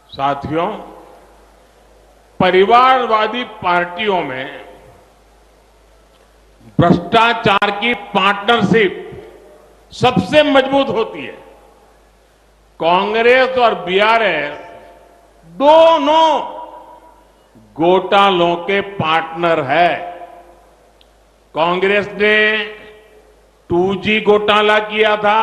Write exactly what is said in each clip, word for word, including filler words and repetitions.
साथियों, परिवारवादी पार्टियों में भ्रष्टाचार की पार्टनरशिप सबसे मजबूत होती है। कांग्रेस और बीआरएस दोनों घोटालों के पार्टनर है। कांग्रेस ने टू जी घोटाला किया था,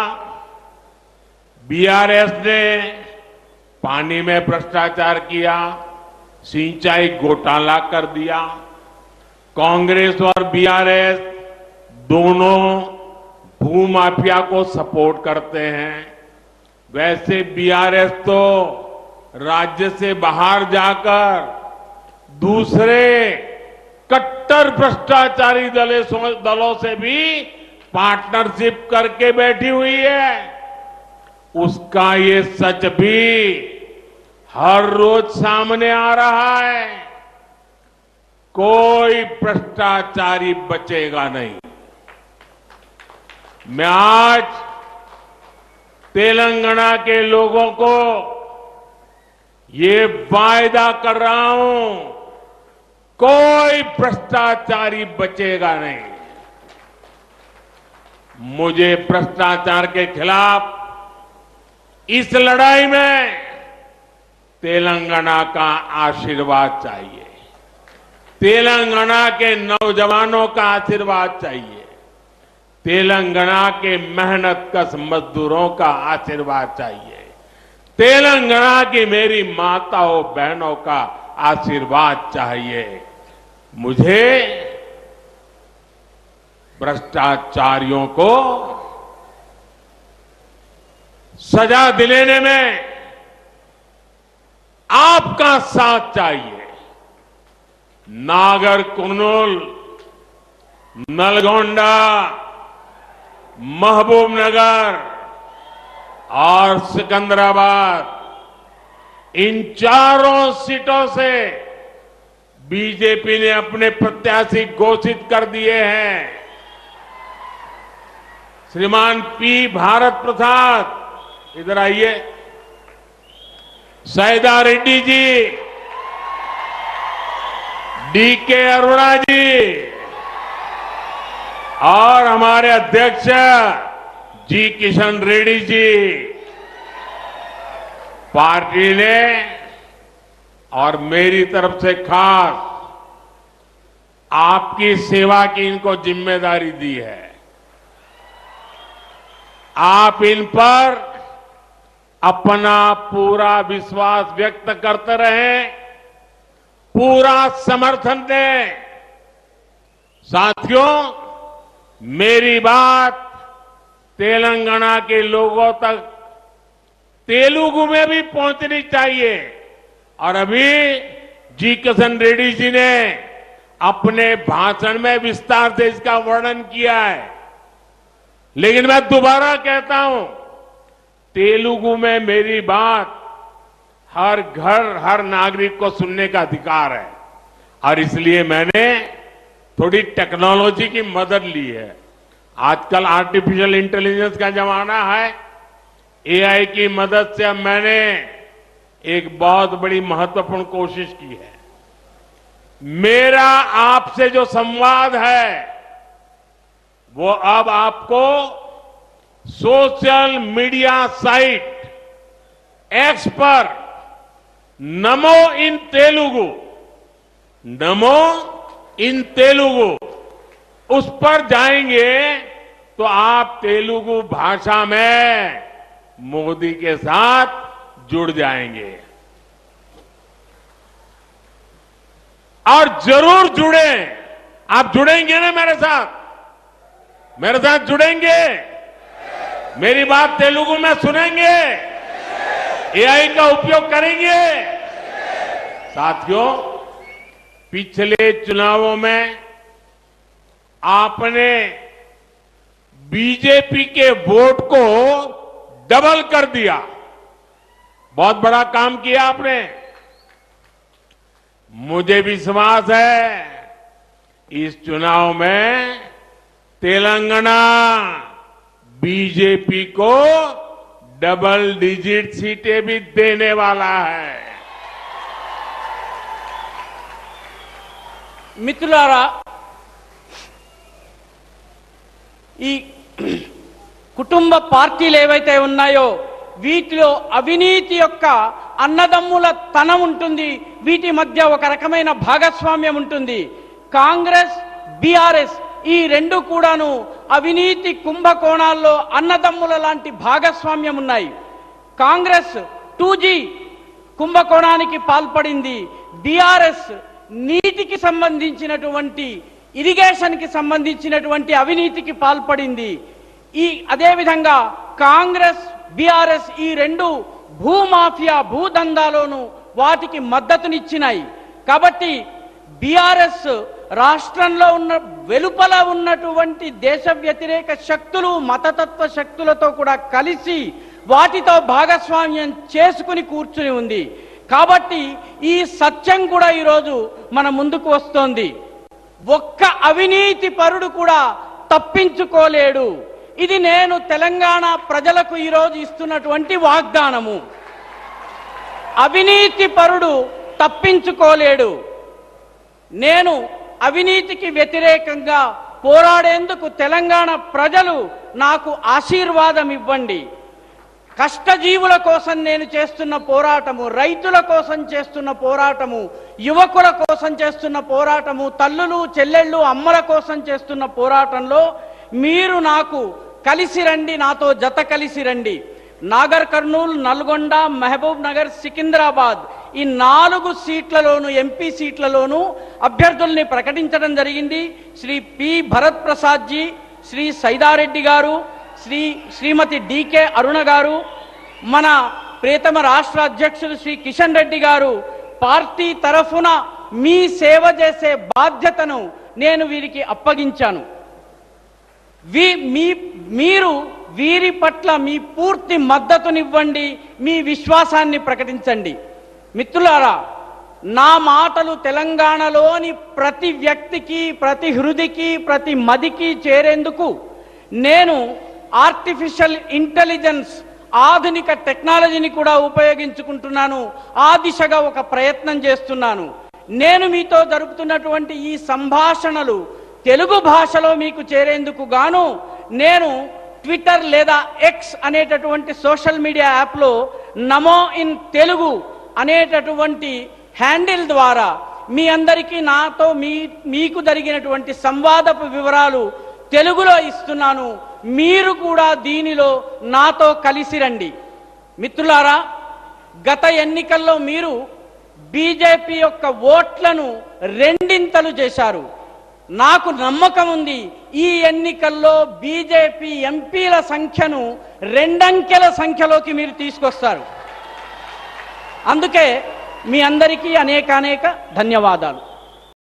बीआरएस ने पानी में भ्रष्टाचार किया, सिंचाई घोटाला कर दिया। कांग्रेस और बीआरएस दोनों भूमाफिया को सपोर्ट करते हैं। वैसे बीआरएस तो राज्य से बाहर जाकर दूसरे कट्टर भ्रष्टाचारी दलों से भी पार्टनरशिप करके बैठी हुई है। उसका ये सच भी हर रोज सामने आ रहा है। कोई भ्रष्टाचारी बचेगा नहीं। मैं आज तेलंगाना के लोगों को ये वायदा कर रहा हूं, कोई भ्रष्टाचारी बचेगा नहीं। मुझे भ्रष्टाचार के खिलाफ इस लड़ाई में तेलंगाना का आशीर्वाद चाहिए, तेलंगाना के नौजवानों का आशीर्वाद चाहिए, तेलंगाना के मेहनतकश मजदूरों का आशीर्वाद चाहिए, तेलंगाना की मेरी माताओं बहनों का आशीर्वाद चाहिए। मुझे भ्रष्टाचारियों को सजा दिलाने में आपका साथ चाहिए। नागर कुर्नूल, नलगोंडा, महबूबनगर और सिकंदराबाद, इन चारों सीटों से बीजेपी ने अपने प्रत्याशी घोषित कर दिए हैं। श्रीमान पी भारत प्रसाद, इधर आइए, सैदा रेड्डी जी, डी के अरोड़ा जी और हमारे अध्यक्ष जी किशन रेड्डी जी। पार्टी ने और मेरी तरफ से खास आपकी सेवा की इनको जिम्मेदारी दी है। आप इन पर अपना पूरा विश्वास व्यक्त करते रहें, पूरा समर्थन दें। साथियों, मेरी बात तेलंगाना के लोगों तक तेलुगु में भी पहुंचनी चाहिए। और अभी जी किशन रेड्डी जी ने अपने भाषण में विस्तार से इसका वर्णन किया है, लेकिन मैं दोबारा कहता हूं, तेलुगु में मेरी बात हर घर, हर नागरिक को सुनने का अधिकार है। और इसलिए मैंने थोड़ी टेक्नोलॉजी की मदद ली है। आजकल आर्टिफिशियल इंटेलिजेंस का जमाना है। एआई की मदद से अब मैंने एक बहुत बड़ी महत्वपूर्ण कोशिश की है। मेरा आपसे जो संवाद है वो अब आपको सोशल मीडिया साइट एक्स पर नमो इन तेलुगु, नमो इन तेलुगु, उस पर जाएंगे तो आप तेलुगु भाषा में मोदी के साथ जुड़ जाएंगे। और जरूर जुड़े। आप जुड़ेंगे ना मेरे साथ? मेरे साथ जुड़ेंगे? मेरी बात तेलुगु में सुनेंगे? एआई का उपयोग करेंगे? साथियों, पिछले चुनावों में आपने बीजेपी के वोट को डबल कर दिया। बहुत बड़ा काम किया आपने। मुझे विश्वास है इस चुनाव में तेलंगाना बीजेपी को डबल डिजिट सीटें भी देने वाला है। మిత్రులారా, ఈ కుటుంబ పార్టీలు ఏవైతే ఉన్నాయో వీటిలో అవినీతి యొక్క అన్నదమ్ముల తనం ఉంటుంది. వీటి మధ్య ఒక రకమైన భాగస్వామ్యం ఉంటుంది. కాంగ్రెస్, బీఆర్ఎస్ ఈ రెండు కూడాను అవినీతి కుంభకోణాల్లో అన్నదమ్ముల లాంటి భాగస్వామ్యం ఉన్నాయి. కాంగ్రెస్ టూ జీ కుంభకోణానికి పాల్పడింది. బీఆర్ఎస్ నీటికి సంబంధించినటువంటి ఇరిగేషన్కి సంబంధించినటువంటి అవినీతికి పాల్పడింది. ఈ అదేవిధంగా కాంగ్రెస్, బీఆర్ఎస్ ఈ రెండు భూమాఫియా భూదందాలోను వాటికి మద్దతునిచ్చినాయి. కాబట్టి బీఆర్ఎస్ రాష్ట్రంలో ఉన్న వెలుపల ఉన్నటువంటి దేశ వ్యతిరేక శక్తులు, మతతత్వ శక్తులతో కూడా కలిసి వాటితో భాగస్వామ్యం చేసుకుని కూర్చుని ఉంది. కాబట్టి ఈ సత్యం కూడా ఈరోజు మన ముందుకు వస్తోంది. ఒక్క అవినీతి పరుడు కూడా తప్పించుకోలేడు. ఇది నేను తెలంగాణ ప్రజలకు ఈరోజు ఇస్తున్నటువంటి వాగ్దానము. అవినీతి పరుడు తప్పించుకోలేడు. నేను అవినీతికి వ్యతిరేకంగా పోరాడేందుకు తెలంగాణ ప్రజలు నాకు ఆశీర్వాదం ఇవ్వండి. కష్టజీవుల కోసం నేను చేస్తున్న పోరాటము, రైతుల కోసం చేస్తున్న పోరాటము, యువకుల కోసం చేస్తున్న పోరాటము, తల్లులు, చెల్లెళ్ళు, అమ్మల కోసం చేస్తున్న పోరాటంలో మీరు నాకు కలిసి రండి, నాతో జత కలిసి రండి. నాగర్ కర్నూల్, నల్గొండ, మహబూబ్ నగర్, సికింద్రాబాద్ ఈ నాలుగు సీట్లలోను, ఎంపీ సీట్లలోను అభ్యర్థుల్ని ప్రకటించడం జరిగింది. శ్రీ పి భరత్ ప్రసాద్ జీ, శ్రీ సైదారెడ్డి గారు, శ్రీ శ్రీమతి డికే అరుణ గారు, మన ప్రియతమ రాష్ట్ర అధ్యక్షులు శ్రీ కిషన్ రెడ్డి గారు పార్టీ తరఫున మీ సేవ చేసే బాధ్యతను నేను వీరికి అప్పగించాను. వీ మీ మీరు వీరి పట్ల మీ పూర్తి మద్దతునివ్వండి, మీ విశ్వాసాన్ని ప్రకటించండి. మిత్రులారా, నా మాటలు తెలంగాణలోని ప్రతి వ్యక్తికి, ప్రతి హృదికి, ప్రతి మదికి చేరేందుకు నేను ఆర్టిఫిషియల్ ఇంటెలిజెన్స్, ఆధునిక టెక్నాలజీని కూడా ఉపయోగించుకుంటున్నాను. ఆ దిశగా ఒక ప్రయత్నం చేస్తున్నాను. నేను మీతో జరుపుతున్నటువంటి ఈ సంభాషణలు తెలుగు భాషలో మీకు చేరేందుకు గాను నేను ట్విట్టర్ లేదా ఎక్స్ అనేటటువంటి సోషల్ మీడియా యాప్లో నమో ఇన్ తెలుగు అనేటటువంటి హ్యాండిల్ ద్వారా మీ అందరికీ నాతో మీ మీకు జరిగినటువంటి సంవాదపు వివరాలు తెలుగులో ఇస్తున్నాను. మీరు కూడా దీనిలో నాతో కలిసి రండి. మిత్రులారా, గత ఎన్నికల్లో మీరు బీజేపీ యొక్క ఓట్లను రెండింతలు చేశారు. నాకు నమ్మకం ఉంది, ఈ ఎన్నికల్లో బీజేపీ ఎంపీల సంఖ్యను రెండంకెల సంఖ్యలోకి మీరు తీసుకొస్తారు. అందుకే మీ అందరికీ అనేక అనేక ధన్యవాదాలు.